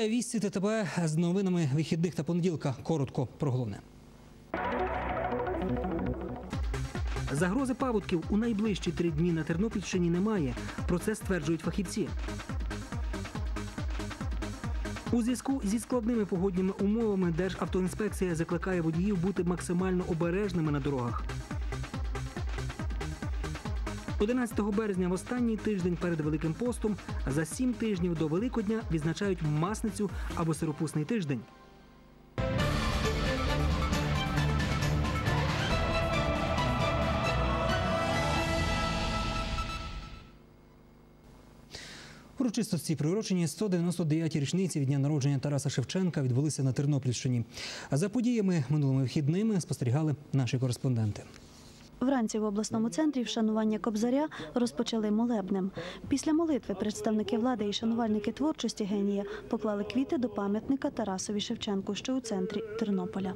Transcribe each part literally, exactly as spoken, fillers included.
Вітаю, вісті Т Т Б з новинами вихідних та понеділка. Коротко про головне. Загрози паводків у найближчі три дні на Тернопільщині немає. Про це стверджують фахівці. У зв'язку зі складними погодніми умовами Державтоінспекція закликає водіїв бути максимально обережними на дорогах. одинадцятого березня, в останній тиждень перед Великим постом, за сім тижнів до Великодня відзначають Масницю або Сиропусний тиждень. Урочистості, приурочені сто дев'яносто дев'ятій річниці від дня народження Тараса Шевченка, відбулися на Тернопільщині. А за подіями минулими вихідними спостерігали наші кореспонденти. Вранці в обласному центрі вшанування Кобзаря розпочали молебнем. Після молитви представники влади і шанувальники творчості генія поклали квіти до пам'ятника Тарасові Шевченку, що у центрі Тернополя.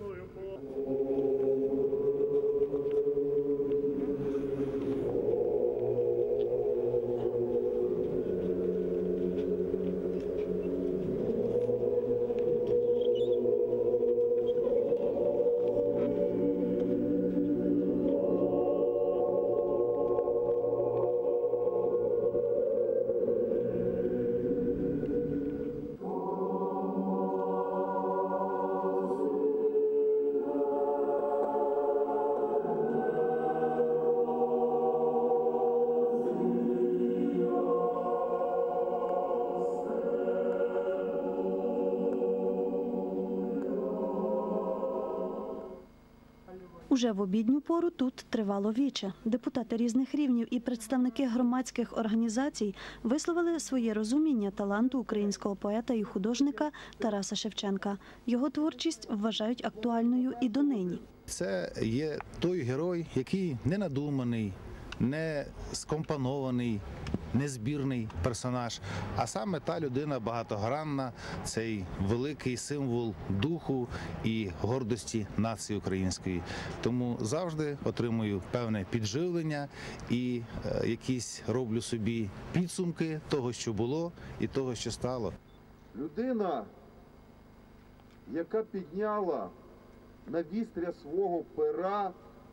Уже в обідню пору тут тривало віче. Депутати різних рівнів і представники громадських організацій висловили своє розуміння таланту українського поета і художника Тараса Шевченка. Його творчість вважають актуальною і донині. Це є той герой, який не надуманий, не скомпонований, незбірний персонаж, а саме та людина багатогранна, цей великий символ духу і гордості нації української. Тому завжди отримую певне підживлення і е, якісь роблю собі підсумки того, що було і того, що стало. Людина, яка підняла на вістря свого пера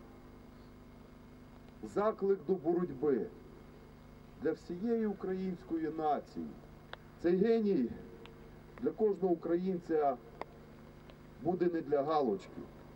заклик до боротьби для всієї української нації. Цей геній для кожного українця буде не для галочки.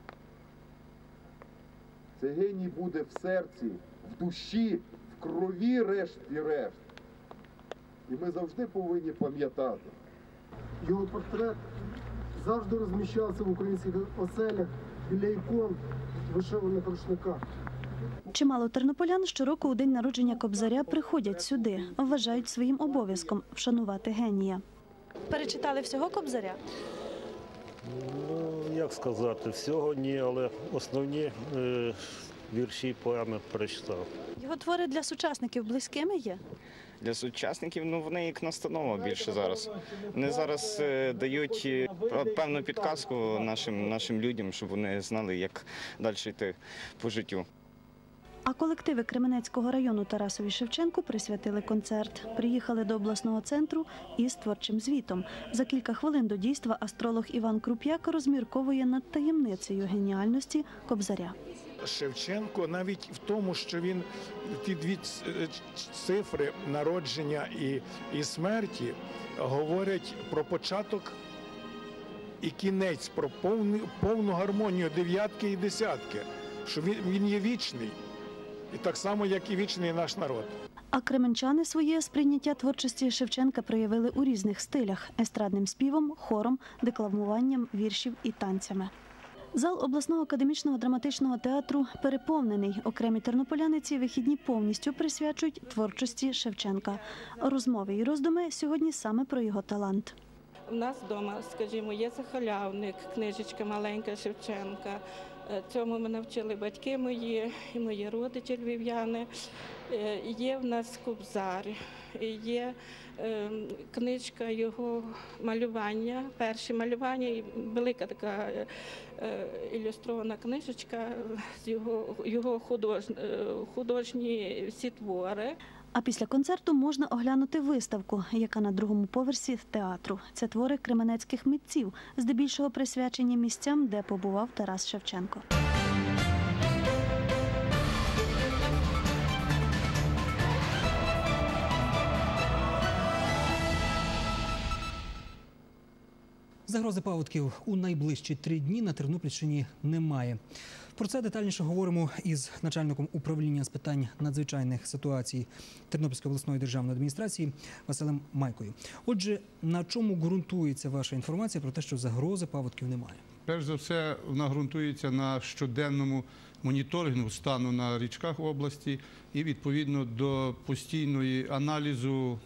Цей геній буде в серці, в душі, в крові решті-решт. І ми завжди повинні пам'ятати. Його портрет завжди розміщався в українських оселях біля ікон вишиваних рушниках. Чимало тернополян щороку у день народження Кобзаря приходять сюди, вважають своїм обов'язком вшанувати генія. Перечитали всього Кобзаря? Ну, як сказати, всього ні, але основні е, вірші, поеми перечитав. Його твори для сучасників близькими є? Для сучасників, ну, вони як настанова більше зараз. Вони зараз е, дають е, певну підказку нашим, нашим людям, щоб вони знали, як далі йти по життю. А колективи Кременецького району Тарасові Шевченку присвятили концерт. Приїхали до обласного центру із творчим звітом. За кілька хвилин до дійства астролог Іван Круп'як розмірковує над таємницею геніальності Кобзаря. Шевченко навіть в тому, що він ті дві цифри народження і, і смерті говорять про початок і кінець, про повну, повну гармонію дев'ятки і десятки, що він, він є вічний. І так само, як і вічний наш народ. А кременчани своє сприйняття творчості Шевченка проявили у різних стилях – естрадним співом, хором, декламуванням віршів і танцями. Зал обласного академічного драматичного театру переповнений. Окремі тернополяни ці вихідні повністю присвячують творчості Шевченка. Розмови і роздуми сьогодні саме про його талант. У нас вдома, скажімо, є захолявник, книжечка маленька Шевченка. Цьому мене навчили батьки мої і мої родичі львів'яни. Є в нас Кобзар, є книжка його малювання, перші малювання, велика така ілюстрована книжечка з його, його худож, художні всі твори. А після концерту можна оглянути виставку, яка на другому поверсі театру. Це твори кременецьких митців, здебільшого присвячені місцям, де побував Тарас Шевченко. Загрози паводків у найближчі три дні на Тернопільщині немає. Про це детальніше говоримо із начальником управління з питань надзвичайних ситуацій Тернопільської обласної державної адміністрації Василем Майкою. Отже, на чому ґрунтується ваша інформація про те, що загрози паводків немає? Перш за все, вона ґрунтується на щоденному моніторингу стану на річках області і, відповідно, до постійної аналізу,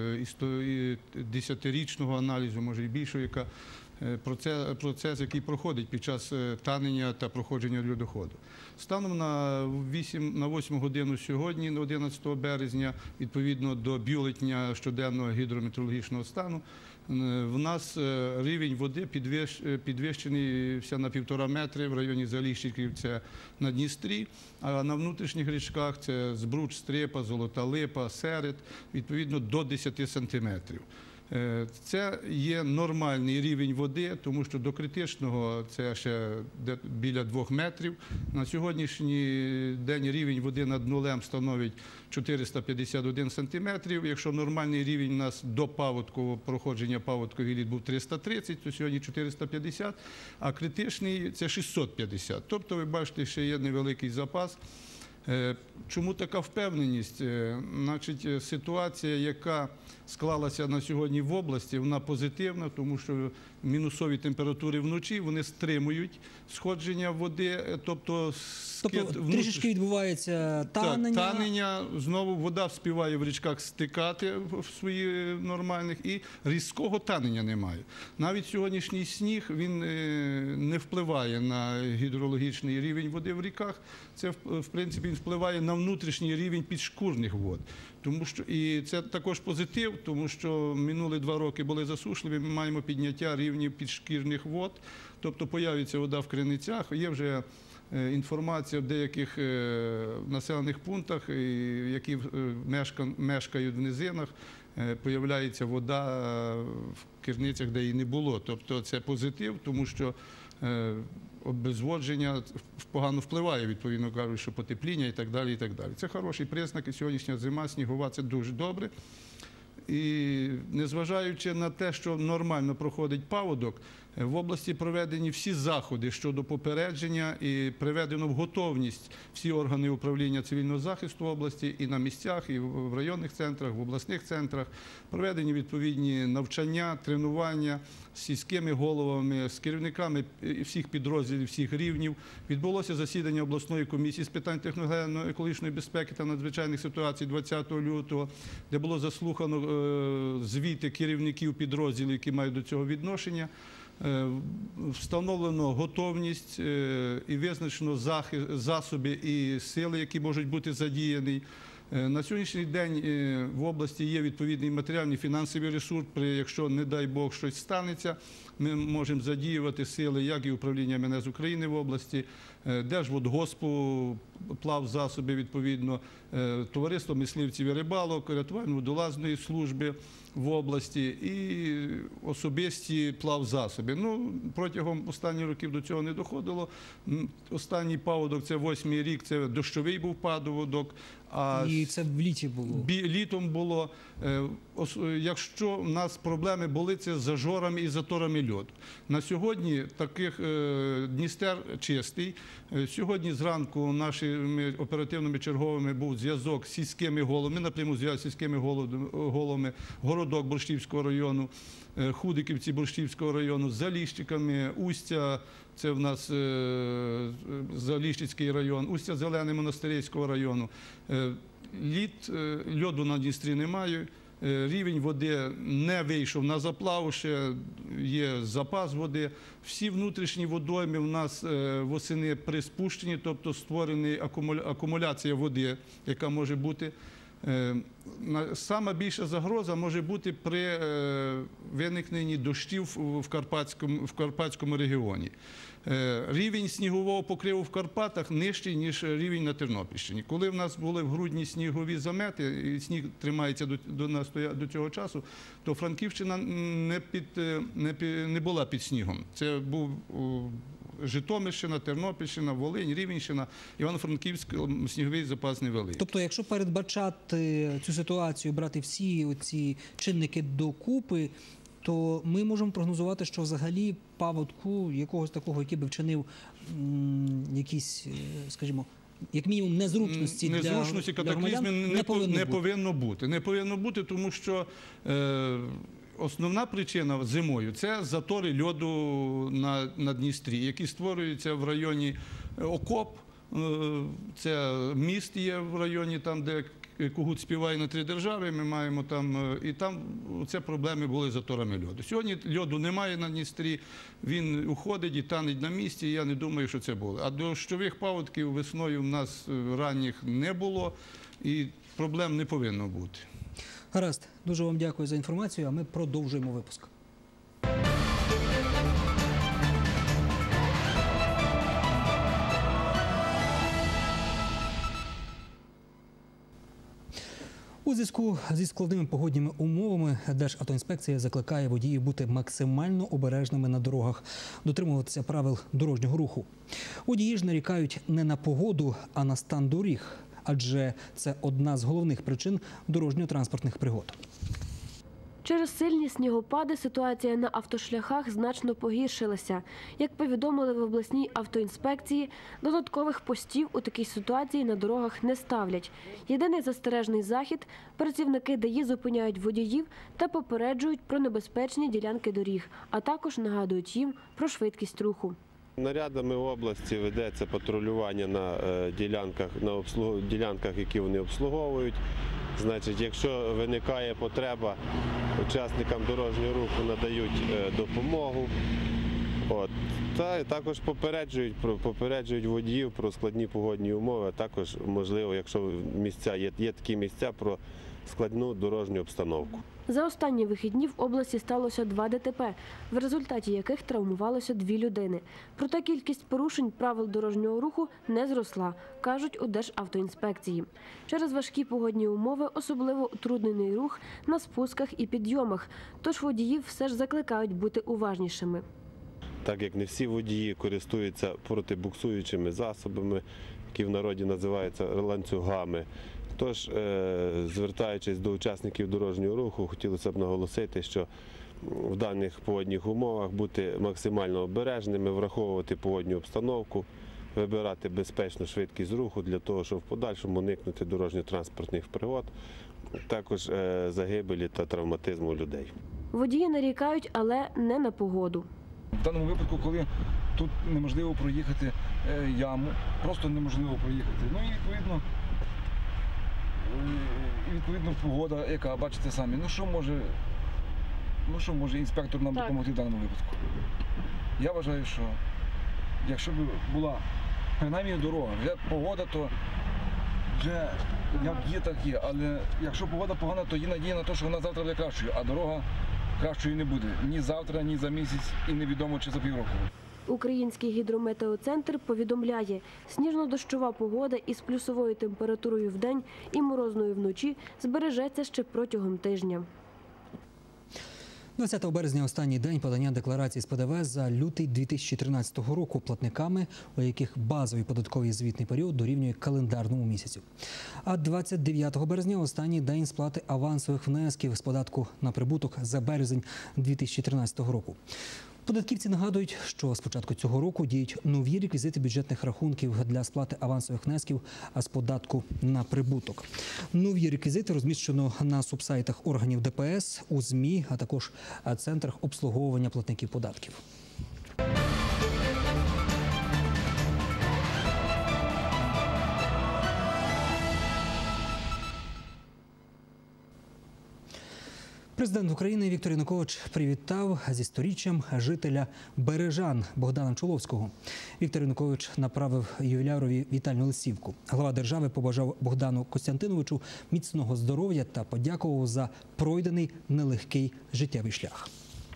десятирічного аналізу, може і більшого, яка процес, процес, який проходить під час танення та проходження льодоходу. Станом на восьму годину сьогодні, одинадцятого березня, відповідно до бюлетеня щоденного гідрометеорологічного стану, в нас рівень води підвищений на півтора метри в районі Заліщиків, це на Дністрі, а на внутрішніх річках це Збруч, Стрепа, Золота Липа, Серед, відповідно до десяти сантиметрів. Це є нормальний рівень води, тому що до критичного це ще біля двох метрів. На сьогоднішній день рівень води над нулем становить чотириста п'ятдесят один сантиметрів. Якщо нормальний рівень у нас до паводку, проходження паводкових літ був триста тридцять, то сьогодні чотириста п'ятдесят, а критичний – це шістсот п'ятдесят. Тобто, ви бачите, ще є невеликий запас. Чому така впевненість? Значить, ситуація, яка склалася на сьогодні в області, вона позитивна, тому що мінусові температури вночі, вони стримують сходження води, тобто... Тобто трішечки відбувається танення? Так, танення, знову вода вспіває в річках стикати в свої нормальних, і різкого танення немає. Навіть сьогоднішній сніг, він не впливає на гідрологічний рівень води в ріках, це, в принципі, він впливає на внутрішній рівень підшкурних вод. Тому що, і це також позитив, тому що минулі два роки були засушливі, ми маємо підняття рівнів підшкірних вод, тобто появиться вода в криницях, є вже інформація в деяких населених пунктах, які мешкають в низинах, появляється вода в криницях, де її не було. Тобто це позитив, тому що обезводження погано впливає, відповідно кажуть, що потепління і так далі, і так далі. Це хороший признак, і сьогоднішня зима снігова – це дуже добре. І незважаючи на те, що нормально проходить паводок, в області проведені всі заходи щодо попередження і приведено в готовність всі органи управління цивільного захисту області і на місцях, і в районних центрах, в обласних центрах. Проведені відповідні навчання, тренування з сільськими головами, з керівниками всіх підрозділів, всіх рівнів. Відбулося засідання обласної комісії з питань техногенно-екологічної безпеки та надзвичайних ситуацій двадцятого лютого, де було заслухано звіти керівників підрозділів, які мають до цього відношення. Встановлено готовність і визначено засоби і сили, які можуть бути задіяні. На сьогоднішній день в області є відповідний матеріальний фінансовий ресурс, якщо, не дай Бог, щось станеться, ми можемо задіювати сили, як і управління ем ен ес України в області, Держводгоспу, плавзасоби, відповідно, Товариство мисливців і рибалок, рятувально-водолазної служби в області і особисті плавзасоби. Ну, протягом останніх років до цього не доходило. Останній паводок – це восьмий рік, це дощовий був паводок. А і це в літі було? Літом було. Якщо в нас проблеми були, це з зажорами і заторами льоду. На сьогодні таких Дністер чистий. Сьогодні зранку нашими оперативними черговими був зв'язок з сільськими головами, напряму зв'язок з сільськими головами Городок Борщівського району, Худиківці Борщівського району, з Заліщиками, Устя, це в нас Заліщицький район, Устя Зелене Монастирського району. Лід, льоду на Дністрі немає, рівень води не вийшов на заплаву, ще є запас води. Всі внутрішні водойми в нас восени приспущені, тобто створена акумуляція води, яка може бути. Сама більша загроза може бути при виникненні дощів в Карпатському, в Карпатському регіоні. Рівень снігового покриву в Карпатах нижчий, ніж рівень на Тернопільщині. Коли в нас були в грудні снігові замети, і сніг тримається до, до, до цього часу, то Франківщина не, під, не, під, не була під снігом. Це був Житомирщина, Тернопільщина, Волинь, Рівненщина, Івано-Франківськ сніговий запас невеликий. Тобто, якщо передбачати цю ситуацію, брати всі ці чинники докупи, то ми можемо прогнозувати, що взагалі паводку якогось такого, який би вчинив м, якісь, скажімо, як мінімум незручності, незручності, для, для громадян, не, не повинно, не бути. повинно бути. Не повинно бути, тому що е, основна причина зимою – це затори льоду на, на Дністрі, які створюються в районі Окоп, це міст є в районі, там, де Когут співає на три держави, ми маємо там, і там це проблеми були з заторами льоду. Сьогодні льоду немає на Дністрі, він уходить і танеть на місці, я не думаю, що це було. А дощових паводків весною в нас ранніх не було, і проблем не повинно бути. Гаразд, дуже вам дякую за інформацію, а ми продовжуємо випуск. У зв'язку зі складними погодніми умовами Державтоінспекція закликає водіїв бути максимально обережними на дорогах, дотримуватися правил дорожнього руху. Водії ж нарікають не на погоду, а на стан доріг, адже це одна з головних причин дорожньо-транспортних пригод. Через сильні снігопади ситуація на автошляхах значно погіршилася. Як повідомили в обласній автоінспекції, додаткових постів у такій ситуації на дорогах не ставлять. Єдиний застережний захід – працівники ДАІ зупиняють водіїв та попереджують про небезпечні ділянки доріг, а також нагадують їм про швидкість руху. Нарядами області ведеться патрулювання на ділянках, на обслуг... ділянках, які вони обслуговують. Значить, якщо виникає потреба, учасникам дорожнього руху надають допомогу. От. Та також попереджують, попереджують водіїв про складні погодні умови, а також, можливо, якщо місця, є, є такі місця, про складну дорожню обстановку. За останні вихідні в області сталося два ДТП, в результаті яких травмувалося дві людини. Проте кількість порушень правил дорожнього руху не зросла, кажуть у Державтоінспекції. Через важкі погодні умови особливо утруднений рух на спусках і підйомах, тож водіїв все ж закликають бути уважнішими. Так як не всі водії користуються протибуксуючими засобами, які в народі називаються ланцюгами. Тож, звертаючись до учасників дорожнього руху, хотілося б наголосити, що в даних погодних умовах бути максимально обережними, враховувати погодню обстановку, вибирати безпечну швидкість руху для того, щоб в подальшому уникнути дорожньо-транспортних пригод, також загибелі та травматизму людей. Водії нарікають, але не на погоду. В даному випадку, коли тут неможливо проїхати яму, просто неможливо проїхати. Ну і відповідно, і відповідно погода, яка, бачите самі, ну що може, ну що може інспектор нам так допомогти в даному випадку? Я вважаю, що якщо б була принаймні дорога, вже погода, то вже як є, так є, але якщо погода погана, то є надія на те, що вона завтра буде кращою, а дорога кращою не буде ні завтра, ні за місяць і невідомо чи за півроку. Український гідрометеоцентр повідомляє, сніжно-дощова погода із плюсовою температурою вдень і морозною вночі збережеться ще протягом тижня. двадцятого березня – останній день подання декларації з ПДВ за лютий дві тисячі тринадцятого року платниками, у яких базовий податковий звітний період дорівнює календарному місяцю. А двадцять дев'ятого березня – останній день сплати авансових внесків з податку на прибуток за березень дві тисячі тринадцятого року. Податківці нагадують, що з початку цього року діють нові реквізити бюджетних рахунків для сплати авансових внесків з податку на прибуток. Нові реквізити розміщено на субсайтах органів ДПС, у ЗМІ, а також центрах обслуговування платників податків. Президент України Віктор Янукович привітав зі сторіччям жителя Бережан Богдана Чоловського. Віктор Янукович направив ювілярові вітальну листівку. Глава держави побажав Богдану Костянтиновичу міцного здоров'я та подякував за пройдений нелегкий життєвий шлях.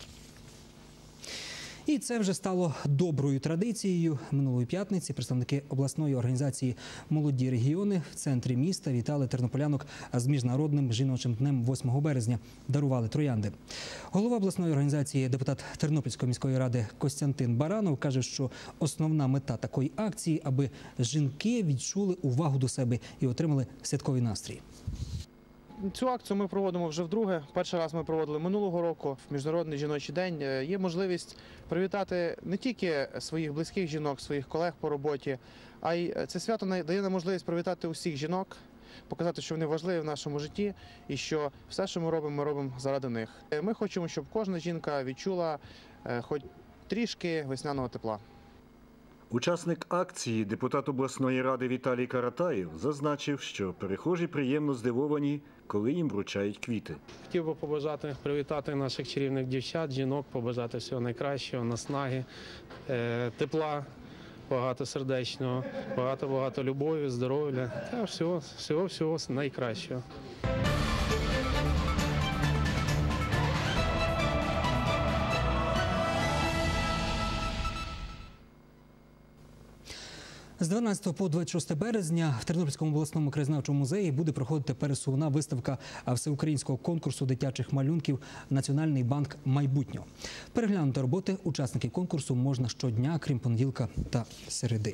І це вже стало доброю традицією. Минулої п'ятниці представники обласної організації «Молоді регіони» в центрі міста вітали тернополянок з Міжнародним жіночим днем восьмого березня. Дарували троянди. Голова обласної організації, депутат Тернопільської міської ради Костянтин Баранов каже, що основна мета такої акції – аби жінки відчули увагу до себе і отримали святковий настрій. Цю акцію ми проводимо вже вдруге. Перший раз ми проводили минулого року, в Міжнародний жіночий день. Є можливість привітати не тільки своїх близьких жінок, своїх колег по роботі, а й це свято дає нам можливість привітати усіх жінок, показати, що вони важливі в нашому житті і що все, що ми робимо, ми робимо заради них. Ми хочемо, щоб кожна жінка відчула хоч трішки весняного тепла. Учасник акції, депутат обласної ради Віталій Каратаєв, зазначив, що перехожі приємно здивовані, коли їм вручають квіти. Хотів би побажати, привітати наших чарівних дівчат, жінок, побажати всього найкращого, наснаги, тепла, багатосердечного, багато-багато любові, здоров'я та всього, всього, всього найкращого. З дванадцятого по двадцять шосте березня в Тернопільському обласному краєзнавчому музеї буде проходити пересувна виставка всеукраїнського конкурсу дитячих малюнків «Національний банк майбутнього». Переглянути роботи учасників конкурсу можна щодня, крім понеділка та середи.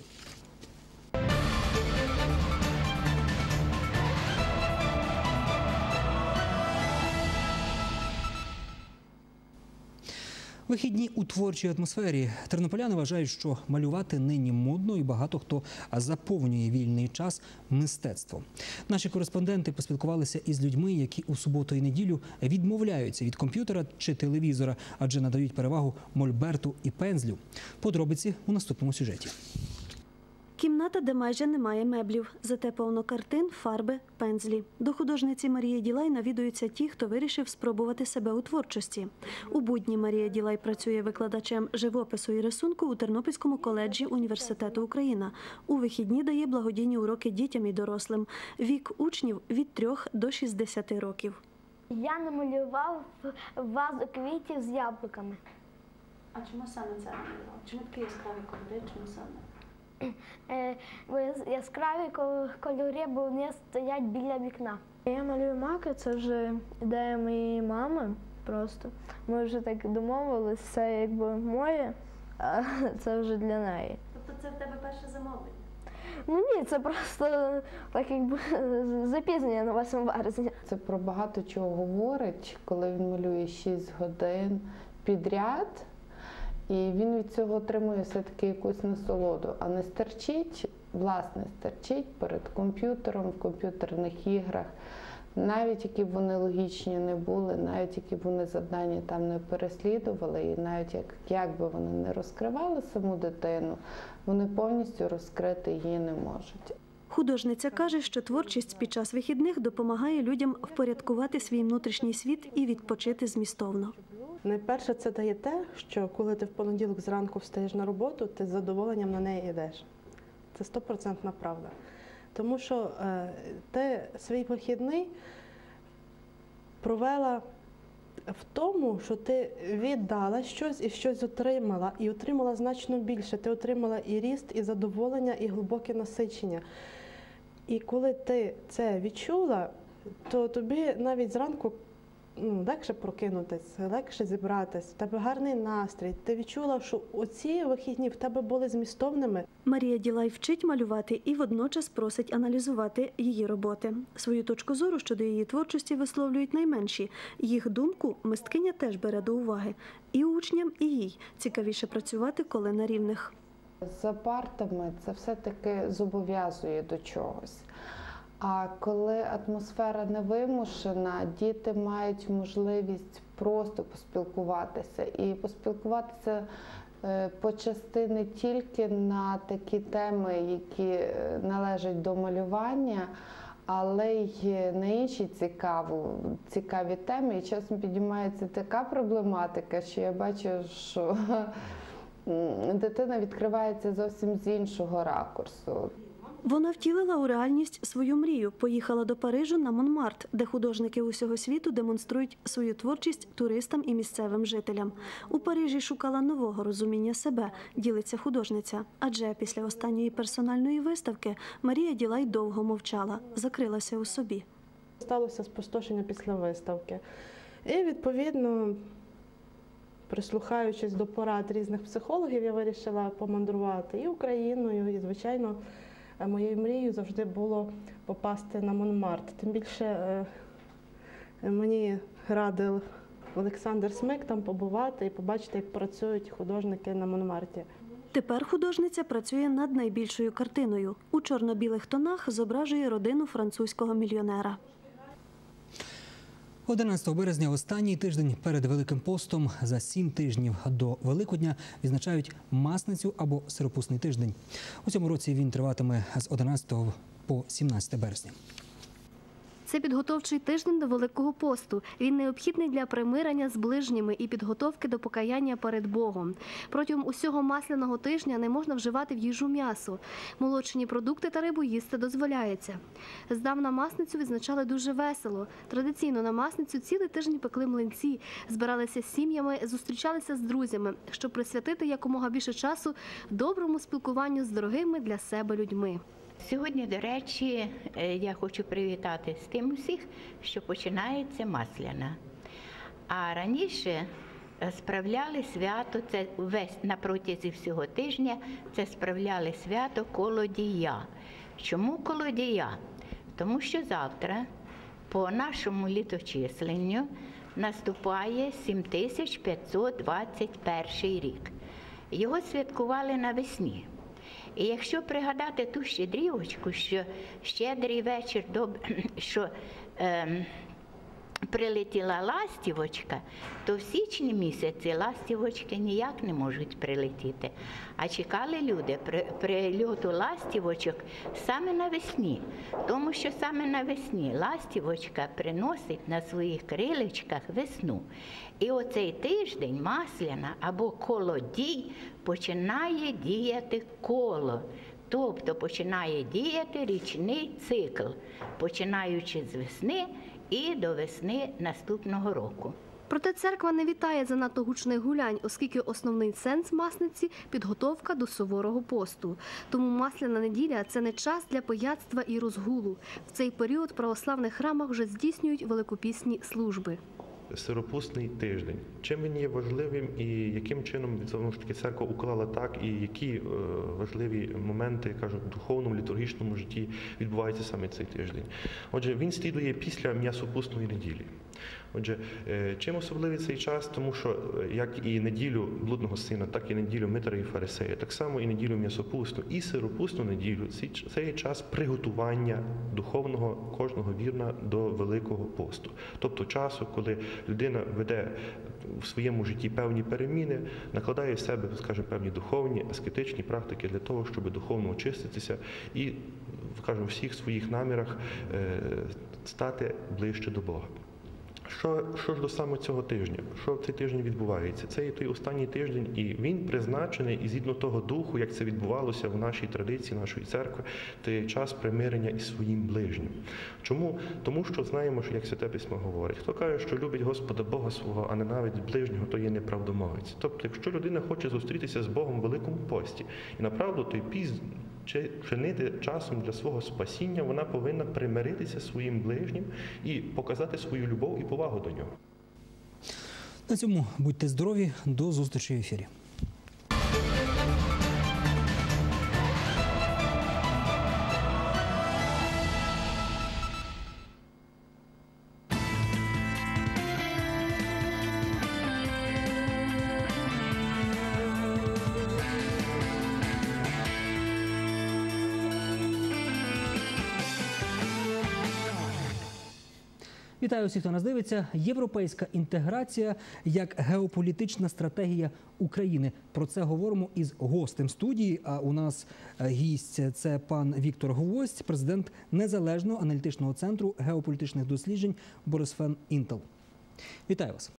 Вихідні у творчій атмосфері. Тернополяни вважають, що малювати нині модно і багато хто заповнює вільний час мистецтвом. Наші кореспонденти поспілкувалися із людьми, які у суботу і неділю відмовляються від комп'ютера чи телевізора, адже надають перевагу мольберту і пензлю. Подробиці у наступному сюжеті. Кімната, де майже немає меблів, зате повно картин, фарби, пензлі. До художниці Марії Ділай навідуються ті, хто вирішив спробувати себе у творчості. У будні Марія Ділай працює викладачем живопису і рисунку у Тернопільському коледжі Університету Україна. У вихідні дає благодійні уроки дітям і дорослим. Вік учнів від трьох до шістдесяти років. Я намалював вазу квітів з яблуками. А чому саме це намалював? Чому такі яскраві кольори? Чому саме? Бо яскраві кольори, бо вони стоять біля вікна. Я малюю маки, це вже ідея моєї мами просто. Ми вже так домовились, це якби моє, а це вже для неї. Тобто це в тебе перше замовлення? Ну ні, це просто так якби запізнення на восьме березня. Це про багато чого говорить, коли він малює шість годин підряд. І він від цього отримує все-таки якусь насолоду, а не стерчить, власне, стерчить перед комп'ютером, в комп'ютерних іграх. Навіть які б вони логічні не були, навіть які б вони завдання там не переслідували, і навіть як, як би вони не розкривали саму дитину, вони повністю розкрити її не можуть. Художниця каже, що творчість під час вихідних допомагає людям впорядкувати свій внутрішній світ і відпочити змістовно. Найперше, це дає те, що коли ти в понеділок зранку встаєш на роботу, ти з задоволенням на неї йдеш. Це стопроцентна правда. Тому що е, ти свій вихідний провела в тому, що ти віддала щось і щось отримала. І отримала значно більше. Ти отримала і ріст, і задоволення, і глибоке насичення. І коли ти це відчула, то тобі навіть зранку Ну, легше прокинутися, легше зібратися, в тебе гарний настрій. Ти відчула, що оці вихідні в тебе були змістовними. Марія Ділай вчить малювати і водночас просить аналізувати її роботи. Свою точку зору щодо її творчості висловлюють найменші. Їх думку мисткиня теж бере до уваги. І учням, і їй цікавіше працювати, коли на рівних. За партами це все-таки зобов'язує до чогось. А коли атмосфера невимушена, діти мають можливість просто поспілкуватися. І поспілкуватися почасти не тільки на такі теми, які належать до малювання, але й на інші цікаві, цікаві теми. І часом підіймається така проблематика, що я бачу, що дитина відкривається зовсім з іншого ракурсу. Вона втілила у реальність свою мрію. Поїхала до Парижу на Монмарт, де художники усього світу демонструють свою творчість туристам і місцевим жителям. У Парижі шукала нового розуміння себе, ділиться художниця. Адже після останньої персональної виставки Марія Ділай довго мовчала, закрилася у собі. Сталося спустошення після виставки. І, відповідно, прислухаючись до порад різних психологів, я вирішила помандрувати і Україною, і, звичайно, моєю мрією завжди було попасти на Монмарт. Тим більше мені радив Олександр Смик там побувати і побачити, як працюють художники на Монмарті. Тепер художниця працює над найбільшою картиною. У чорно-білих тонах зображує родину французького мільйонера. одинадцятого березня, останній тиждень перед Великим постом, за сім тижнів до Великодня відзначають Масницю або Сиропусний тиждень. У цьому році він триватиме з одинадцятого по сімнадцяте березня. Це підготовчий тиждень до Великого посту. Він необхідний для примирення з ближніми і підготовки до покаяння перед Богом. Протягом усього масляного тижня не можна вживати в їжу м'ясо. Молочні продукти та рибу їсти дозволяється. Здавна Масницю відзначали дуже весело. Традиційно на Масницю цілий тиждень пекли млинці, збиралися з сім'ями, зустрічалися з друзями, щоб присвятити якомога більше часу доброму спілкуванню з дорогими для себе людьми. Сьогодні, до речі, я хочу привітати з тим усіх, що починається Масляна. А раніше справляли свято, це весь на протязі всього тижня, це справляли свято Колодія. Чому Колодія? Тому що завтра, по нашому літочисленню, наступає сім тисяч п'ятсот двадцять перший рік. Його святкували навесні. І якщо пригадати ту щедрівочку, що щедрий вечір, що е, прилетіла ластівочка, то в січні місяці ластівочки ніяк не можуть прилетіти. А чекали люди при, прильоту ластівочок саме навесні, тому що саме навесні ластівочка приносить на своїх крилечках весну. І оцей тиждень Масляна або Колодій починає діяти коло, тобто починає діяти річний цикл, починаючи з весни і до весни наступного року. Проте церква не вітає занадто гучних гулянь, оскільки основний сенс Масниці – підготовка до суворого посту. Тому Масляна неділя – це не час для пияцтва і розгулу. В цей період в православних храмах вже здійснюють великопісні служби. Сиропусний тиждень. Чим він є важливим і яким чином знову ж таки церква уклала так, і які е, важливі моменти, кажуть, в духовному, літургічному житті відбуваються саме цей тиждень. Отже, він слідує після м'ясопусної неділі. Отже, чим особливий цей час? Тому що як і неділю блудного сина, так і неділю Митра і Фарисея, так само і неділю м'ясопусну, і сиропусну неділю – це є час приготування духовного кожного вірна до Великого посту. Тобто часу, коли людина веде в своєму житті певні переміни, накладає в себе, скажімо, певні духовні, аскетичні практики для того, щоб духовно очиститися і, скажімо, в всіх своїх намірах стати ближче до Бога. Що, що ж до саме цього тижня? Що в цей тиждень відбувається? Це є той останній тиждень, і він призначений, і згідно того духу, як це відбувалося в нашій традиції, нашої церкви, то є час примирення із своїм ближнім. Чому? Тому що знаємо, що як Святе Письмо говорить, хто каже, що любить Господа Бога свого, а ненавидить ближнього, то є неправдомовець. Тобто, якщо людина хоче зустрітися з Богом в Великому пості, і направду той піст чи чинити часом для свого спасіння, вона повинна примиритися зі своїм ближнім і показати свою любов і повагу до нього. На цьому будьте здорові, до зустрічі в ефірі. Вітаю всіх, хто нас дивиться. Європейська інтеграція як геополітична стратегія України. Про це говоримо із гостем студії. А у нас гість – це пан Віктор Гвоздь, президент Незалежного аналітичного центру геополітичних досліджень Борисфен Інтел. Вітаю вас.